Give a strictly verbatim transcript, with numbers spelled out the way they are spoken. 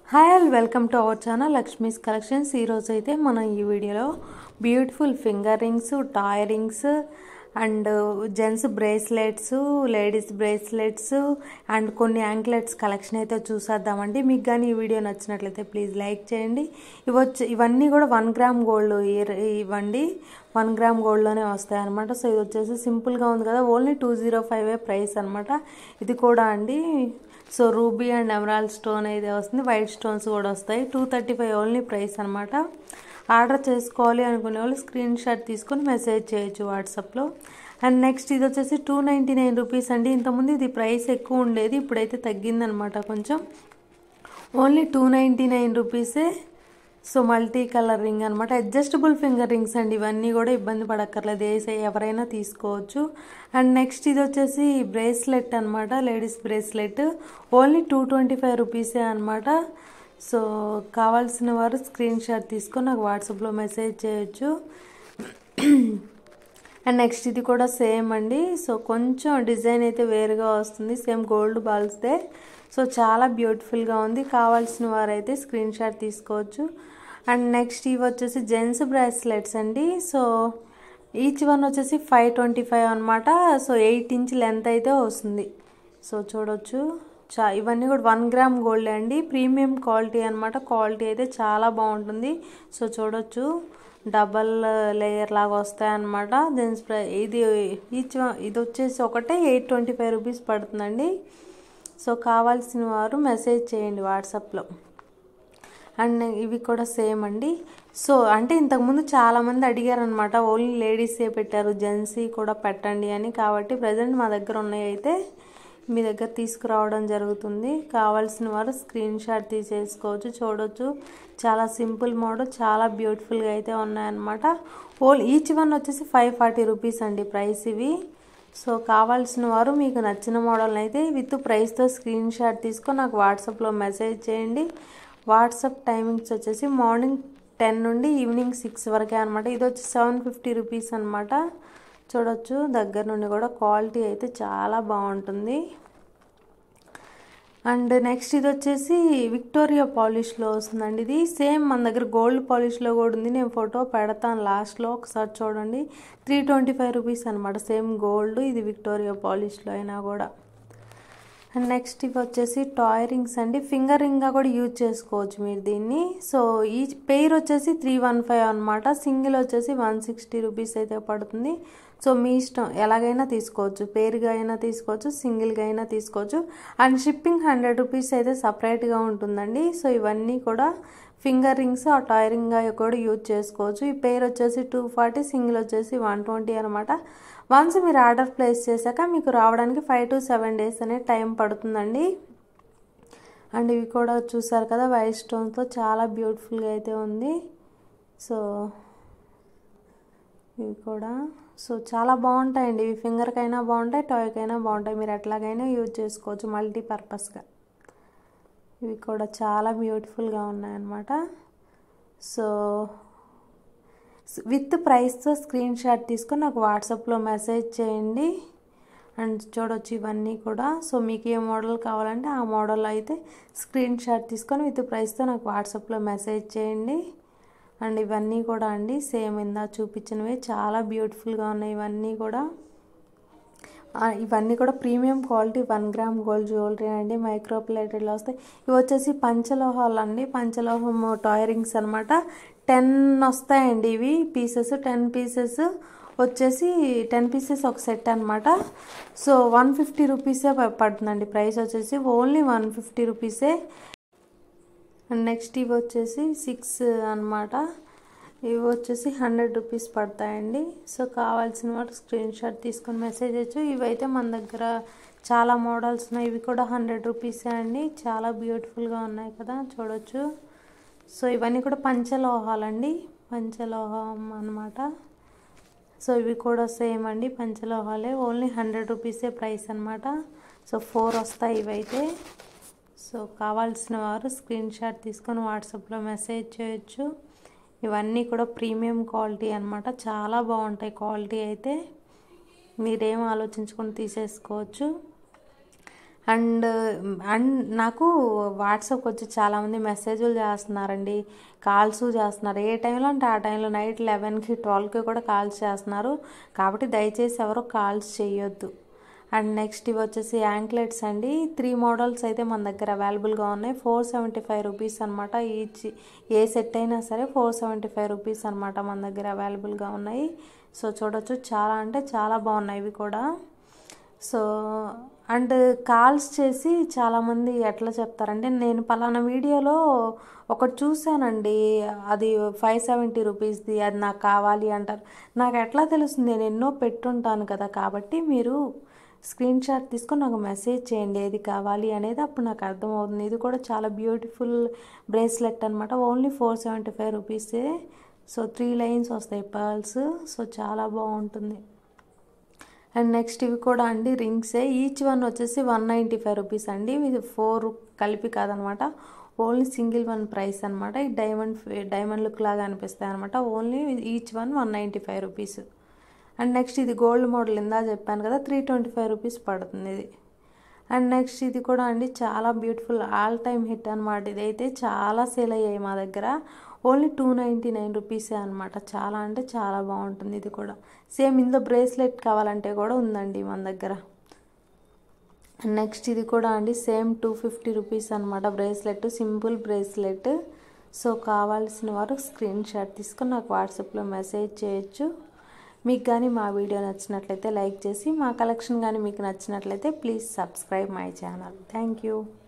Hi all welcome to our channel Lakshmi's collections. ఈరోజు అయితే మనం ఈ వీడియోలో beautiful finger rings, toy rings and gents bracelets, ladies bracelets and కొన్ని యాంక్లెట్స్ కలెక్షన్ అయితే చూసేద్దామండి. మీకు కానీ ఈ వీడియో నచ్చినట్లయితే ప్లీజ్ లైక్ చేయండి. ఇవచ్చి ఇవన్నీ కూడా వన్ గ్రామ్ గోల్డ్ ఇవ్వండి, వన్ గ్రామ్ గోల్డ్లోనే వస్తాయి అనమాట. సో ఇది వచ్చేసి సింపుల్గా ఉంది కదా, only two zero five price అనమాట. ఇది కూడా అండి so ruby and emerald stone అయితే వస్తుంది, వైట్ స్టోన్స్ కూడా వస్తాయి. Two thirty five only price అనమాట. ఆర్డర్ చేసుకోవాలి అనుకునే వాళ్ళు స్క్రీన్ షాట్ తీసుకొని మెసేజ్ చేయొచ్చు వాట్సాప్లో. అండ్ నెక్స్ట్ ఇది వచ్చేసి టూ నైంటీ నైన్ రూపీస్ అండి. ఇంతకుముందు ఇది ప్రైస్ ఎక్కువ ఉండేది, ఇప్పుడైతే తగ్గిందనమాట కొంచెం. ఓన్లీ టూ నైంటీ నైన్ రూపీసే. సో మల్టీ కలర్ రింగ్ అనమాట, అడ్జస్టబుల్ ఫింగర్ రింగ్స్ అండి. ఇవన్నీ కూడా ఇబ్బంది పడక్కర్లేదు, వేసే ఎవరైనా తీసుకోవచ్చు. అండ్ నెక్స్ట్ ఇది వచ్చేసి బ్రేస్లెట్ అనమాట, ladies bracelet. Only two twenty five రూపీసే అనమాట. సో కావాల్సిన వారు స్క్రీన్ షాట్ తీసుకొని నాకు వాట్సాప్లో మెసేజ్ చేయొచ్చు. అండ్ నెక్స్ట్ ఇది కూడా సేమ్ అండి. సో కొంచెం డిజైన్ అయితే వేరుగా వస్తుంది, సేమ్ గోల్డ్ బాల్స్దే. సో చాలా బ్యూటిఫుల్గా ఉంది, కావాల్సిన వారైతే స్క్రీన్ షాట్ తీసుకోవచ్చు. అండ్ నెక్స్ట్ ఇవి వచ్చేసి జెంట్స్ బ్రేస్లెట్స్ అండి. సో ఈచ్ వన్ వచ్చేసి ఫైవ్ ట్వంటీ ఫైవ్ అనమాట. సో ఎయిట్ ఇంచ్ లెంత్ అయితే వస్తుంది. సో చూడొచ్చు, చా ఇవన్నీ కూడా వన్ గ్రామ్ గోల్డ్ అండి, ప్రీమియం క్వాలిటీ అనమాట. క్వాలిటీ అయితే చాలా బాగుంటుంది. సో చూడొచ్చు, డబల్ లేయర్ లాగా వస్తాయన్నమాట జెంట్స్ బ్రా. ఇది ఈచ్ ఇది వచ్చేసి ఒకటే ఎయిట్ ట్వంటీ ఫైవ్ రూపీస్ పడుతుందండి. సో కావాల్సిన వారు మెసేజ్ చేయండి వాట్సాప్లో. అండ్ ఇవి కూడా సేమ్ అండి. సో అంటే ఇంతకుముందు చాలామంది అడిగారు అనమాట, ఓన్లీ లేడీసే పెట్టారు, జెంట్స్ కూడా పెట్టండి అని. కాబట్టి ప్రజెంట్ మా దగ్గర ఉన్నాయి అయితే మీ దగ్గర తీసుకురావడం జరుగుతుంది. కావాల్సిన వారు స్క్రీన్ షాట్ తీసేసుకోవచ్చు. చూడొచ్చు, చాలా సింపుల్ మోడల్, చాలా బ్యూటిఫుల్గా అయితే ఉన్నాయన్నమాట. ఓల్ ఈచ్ వన్ వచ్చేసి ఫైవ్ ఫార్టీ రూపీస్ అండి ప్రైస్ ఇవి. సో కావాల్సిన వారు మీకు నచ్చిన మోడల్ని అయితే విత్ ప్రైస్తో స్క్రీన్ షాట్ తీసుకొని నాకు వాట్సాప్లో మెసేజ్ చేయండి. వాట్సాప్ టైమింగ్స్ వచ్చేసి మార్నింగ్ టెన్ నుండి ఈవినింగ్ సిక్స్ వరకే అనమాట. ఇది వచ్చి సెవెన్ ఫిఫ్టీ రూపీస్ అనమాట. చూడొచ్చు, దగ్గర నుండి కూడా క్వాలిటీ అయితే చాలా బాగుంటుంది. అండ్ నెక్స్ట్ ఇది వచ్చేసి విక్టోరియా పాలిష్లో వస్తుందండి. ఇది సేమ్ మన దగ్గర గోల్డ్ పాలిష్లో కూడా ఉంది, నేను ఫోటో పెడతాను లాస్ట్లో, ఒకసారి చూడండి. త్రీ ట్వంటీ ఫైవ్ రూపీస్ అనమాట, సేమ్ గోల్డ్. ఇది విక్టోరియా పాలిష్లో అయినా కూడా. అండ్ నెక్స్ట్ ఇవి వచ్చేసి టాయ్ రింగ్స్ అండి, ఫింగర్ రింగ్గా కూడా యూజ్ చేసుకోవచ్చు మీరు దీన్ని. సో ఈ పెయిర్ వచ్చేసి త్రీ వన్ ఫైవ్ అనమాట, సింగిల్ వచ్చేసి వన్ సిక్స్టీ రూపీస్ అయితే పడుతుంది. సో మీ ఇష్టం, ఎలాగైనా తీసుకోవచ్చు, పేరుగా అయినా తీసుకోవచ్చు, సింగిల్గా అయినా తీసుకోవచ్చు. అండ్ షిప్పింగ్ హండ్రెడ్ రూపీస్ అయితే సపరేట్గా ఉంటుందండి. సో ఇవన్నీ కూడా ఫింగర్ రింగ్స్, ఆ టాయ్ రింగ్గా కూడా యూజ్ చేసుకోవచ్చు. ఈ పేరు వచ్చేసి టూ ఫార్టీ, సింగిల్ వచ్చేసి వన్ ట్వంటీ అనమాట. వన్స్ మీరు ఆర్డర్ ప్లేస్ చేశాక మీకు రావడానికి ఫైవ్ టు సెవెన్ డేస్ అనే టైం పడుతుందండి. అండ్ ఇవి కూడా చూసారు కదా, వైట్ స్టోన్తో చాలా బ్యూటిఫుల్గా అయితే ఉంది. సో ఇవి కూడా సో చాలా బాగుంటాయండి. ఇవి ఫింగర్కైనా బాగుంటాయి, టాయ్కైనా బాగుంటాయి, మీరు ఎట్లాగైనా యూజ్ చేసుకోవచ్చు మల్టీపర్పస్గా. ఇవి కూడా చాలా బ్యూటిఫుల్గా ఉన్నాయన్నమాట. సో విత్ ప్రైస్తో స్క్రీన్ షాట్ తీసుకొని నాకు వాట్సాప్లో మెసేజ్ చేయండి. అండ్ చూడొచ్చు ఇవన్నీ కూడా. సో మీకు ఏ మోడల్ కావాలంటే ఆ మోడల్ అయితే స్క్రీన్ షాట్ తీసుకొని విత్ ప్రైస్తో నాకు వాట్సాప్లో మెసేజ్ చేయండి. అండ్ ఇవన్నీ కూడా అండి సేమ్ ఇందా చూపించినవి, చాలా బ్యూటిఫుల్గా ఉన్నాయి ఇవన్నీ కూడా. ఇవన్నీ కూడా premium quality one gram gold jewellery అండి, మైక్రో ప్లేటెడ్లో వస్తాయి. ఇవి వచ్చేసి పంచలోహాలు అండి, పంచలోహం టాయ్ రింగ్స్ అనమాట. టెన్ వస్తాయండి ఇవి పీసెస్, టెన్ పీసెస్ వచ్చేసి టెన్ పీసెస్ ఒక సెట్ అనమాట. సో వన్ ఫిఫ్టీ రూపీసే పడుతుందండి ప్రైస్ వచ్చేసి, ఓన్లీ వన్ ఫిఫ్టీ రూపీసే. అండ్ నెక్స్ట్ ఇవి వచ్చేసి సిక్స్ అనమాట, ఇవి వచ్చేసి హండ్రెడ్ రూపీస్ పడతాయండి. సో కావాల్సిన వాటి స్క్రీన్ షాట్ తీసుకొని మెసేజ్ చేయొచ్చు. ఇవైతే మన దగ్గర చాలా మోడల్స్ ఉన్నాయి, ఇవి కూడా హండ్రెడ్ రూపీసే అండి. చాలా బ్యూటిఫుల్గా ఉన్నాయి కదా, చూడొచ్చు. సో ఇవన్నీ కూడా పంచలోహాలండి, పంచలోహం అనమాట. సో ఇవి కూడా సేమ్ అండి, పంచలోహాలే, ఓన్లీ హండ్రెడ్ రూపీసే ప్రైస్ అనమాట. సో ఫోర్ వస్తాయి ఇవైతే. సో కావాల్సిన వారు స్క్రీన్ షాట్ తీసుకొని వాట్సాప్లో మెసేజ్ చేయొచ్చు. ఇవన్నీ కూడా ప్రీమియం క్వాలిటీ అనమాట, చాలా బాగుంటాయి క్వాలిటీ అయితే, మీరేం ఆలోచించుకొని తీసేసుకోవచ్చు. అండ్ అండ్ నాకు వాట్సాప్కి వచ్చి చాలామంది మెసేజ్లు చేస్తున్నారండి, కాల్స్ చేస్తున్నారు. ఏ టైంలో అంటే ఆ టైంలో నైట్ లెవెన్కి ట్వెల్వ్కి కూడా కాల్స్ చేస్తున్నారు. కాబట్టి దయచేసి ఎవరు కాల్స్ చేయొద్దు. అండ్ నెక్స్ట్ ఇవి వచ్చేసి యాంక్లెట్స్ అండి. త్రీ మోడల్స్ అయితే మన దగ్గర అవైలబుల్గా ఉన్నాయి. ఫోర్ సెవెంటీ ఫైవ్ రూపీస్ అనమాట. ఈచ్ ఏ సెట్ అయినా సరే ఫోర్ సెవెంటీ ఫైవ్ రూపీస్ అనమాట మన దగ్గర అవైలబుల్గా ఉన్నాయి. సో చూడొచ్చు, చాలా అంటే చాలా బాగున్నాయి ఇవి కూడా. సో అండ్ కాల్స్ చేసి చాలామంది ఎట్లా చెప్తారంటే, నేను పలానా వీడియోలో ఒకటి చూశానండి, అది ఫైవ్ సెవెంటీ రూపీస్ది, అది నాకు కావాలి అంటారు. నాకు ఎట్లా తెలుస్తుంది? నేను ఎన్నో పెట్టుంటాను కదా. కాబట్టి మీరు స్క్రీన్ షాట్ తీసుకొని నాకు మెసేజ్ చేయండి ఏది కావాలి అనేది, అప్పుడు నాకు అర్థమవుతుంది. ఇది కూడా చాలా బ్యూటిఫుల్ బ్రేస్లెట్ అనమాట. ఓన్లీ ఫోర్ సెవెంటీ ఫైవ్ రూపీసే. సో త్రీ లైన్స్ వస్తాయి పర్ల్స్. సో చాలా బాగుంటుంది. అండ్ నెక్స్ట్ ఇవి కూడా అండి రింగ్సే. ఈచ్ వన్ వచ్చేసి వన్ నైంటీ ఫైవ్ రూపీస్ అండి. ఇది ఫోర్ కలిపి కాదనమాట, ఓన్లీ సింగిల్ వన్ ప్రైస్ అనమాట. ఈ డైమండ్ డైమండ్ లుక్ లాగా అనిపిస్తాయి అనమాట. Only each one one ninety five rupees. And next ఇది గోల్డ్ మోడల్ ఇందా చెప్పాను కదా, త్రీ ట్వంటీ ఫైవ్ రూపీస్ పడుతుంది ఇది. అండ్ నెక్స్ట్ ఇది కూడా అండి చాలా బ్యూటిఫుల్ ఆల్ టైమ్ హిట్ అనమాట. ఇదైతే చాలా సేల్ అయ్యాయి మా దగ్గర. ఓన్లీ టూ నైంటీ నైన్ రూపీసే అనమాట. చాలా అంటే చాలా బాగుంటుంది ఇది కూడా. సేమ్ ఇందులో బ్రేస్లెట్ కావాలంటే కూడా ఉందండి మన దగ్గర. నెక్స్ట్ ఇది కూడా అండి సేమ్ టూ ఫిఫ్టీ రూపీస్ అనమాట బ్రేస్లెట్, సింపుల్ బ్రేస్లెట్. సో కావాల్సిన వారు స్క్రీన్ షాట్ తీసుకొని నాకు వాట్సాప్లో మెసేజ్ చేయొచ్చు. మీకు కానీ మా వీడియో నచ్చినట్లయితే లైక్ చేసి, మా కలెక్షన్ కానీ మీకు నచ్చినట్లయితే please subscribe my channel. Thank you.